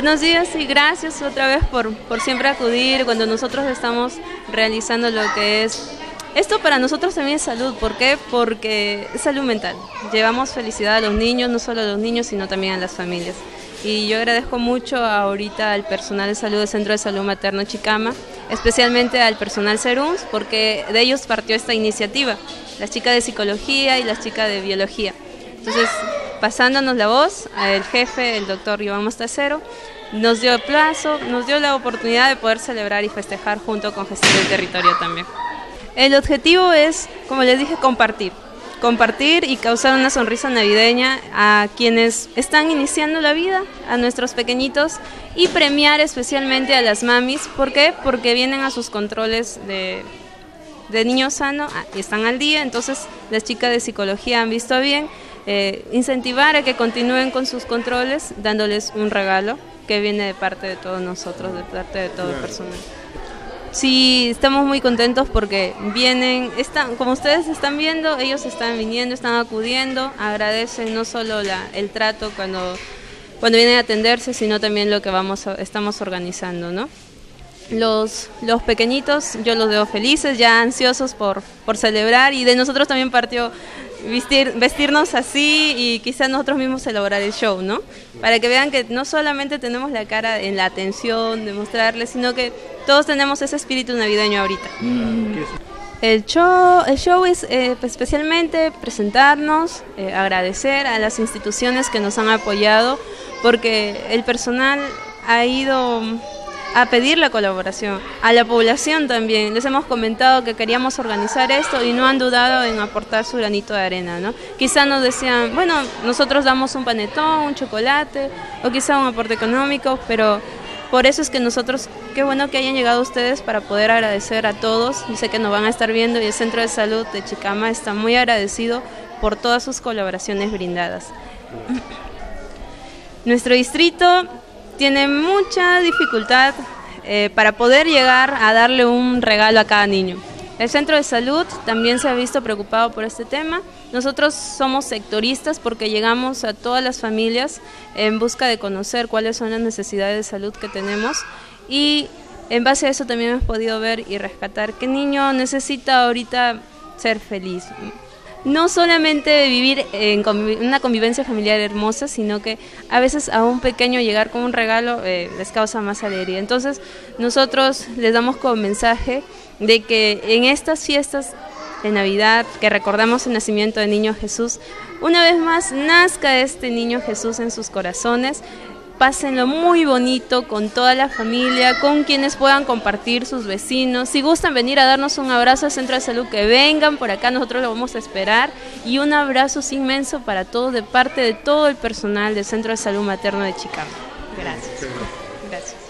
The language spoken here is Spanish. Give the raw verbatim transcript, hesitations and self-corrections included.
Buenos días y gracias otra vez por, por siempre acudir cuando nosotros estamos realizando lo que es... Esto para nosotros también es salud. ¿Por qué? Porque es salud mental. Llevamos felicidad a los niños, no solo a los niños, sino también a las familias. Y yo agradezco mucho ahorita al personal de salud del Centro de Salud Materno Chicama, especialmente al personal Serums, porque de ellos partió esta iniciativa, las chicas de psicología y las chicas de biología. Entonces, pasándonos la voz, el jefe, el doctor Iván Mostacero, nos dio plazo, nos dio la oportunidad de poder celebrar y festejar junto con Gestión del Territorio también. El objetivo es, como les dije, compartir. Compartir y causar una sonrisa navideña a quienes están iniciando la vida, a nuestros pequeñitos, y premiar especialmente a las mamis. ¿Por qué? Porque vienen a sus controles de, de niño sano y están al día. Entonces las chicas de psicología han visto bien eh, incentivar a que continúen con sus controles, dándoles un regalo que viene de parte de todos nosotros, de parte de todo el personal. Sí, estamos muy contentos porque vienen, están, como ustedes están viendo, ellos están viniendo, están acudiendo, agradecen no solo la, el trato cuando, cuando vienen a atenderse, sino también lo que vamos a, estamos organizando, ¿no? Los, los pequeñitos, yo los veo felices, ya ansiosos por, por celebrar, y de nosotros también partió vestir, vestirnos así y quizás nosotros mismos elaborar el show, ¿no? Para que vean que no solamente tenemos la cara en la atención de mostrarles, sino que todos tenemos ese espíritu navideño ahorita. Mm. El show, el show es eh, especialmente presentarnos, eh, agradecer a las instituciones que nos han apoyado, porque el personal ha ido a pedir la colaboración, a la población también. Les hemos comentado que queríamos organizar esto y no han dudado en aportar su granito de arena, ¿no? Quizá nos decían, bueno, nosotros damos un panetón, un chocolate, o quizá un aporte económico, pero por eso es que nosotros, qué bueno que hayan llegado ustedes para poder agradecer a todos. Yo sé que nos van a estar viendo y el Centro de Salud de Chicama está muy agradecido por todas sus colaboraciones brindadas. Nuestro distrito tiene mucha dificultad eh, para poder llegar a darle un regalo a cada niño. El Centro de Salud también se ha visto preocupado por este tema. Nosotros somos sectoristas porque llegamos a todas las familias en busca de conocer cuáles son las necesidades de salud que tenemos, y en base a eso también hemos podido ver y rescatar qué niño necesita ahorita ser feliz. No solamente vivir en conviv- una convivencia familiar hermosa, sino que a veces a un pequeño llegar con un regalo eh, les causa más alegría. Entonces nosotros les damos como mensaje de que en estas fiestas de Navidad, que recordamos el nacimiento del niño Jesús, una vez más nazca este niño Jesús en sus corazones. Pásenlo muy bonito con toda la familia, con quienes puedan compartir, sus vecinos. Si gustan venir a darnos un abrazo al Centro de Salud, que vengan por acá, nosotros lo vamos a esperar. Y un abrazo inmenso para todos de parte de todo el personal del Centro de Salud Materno de Chicama. Gracias. Gracias.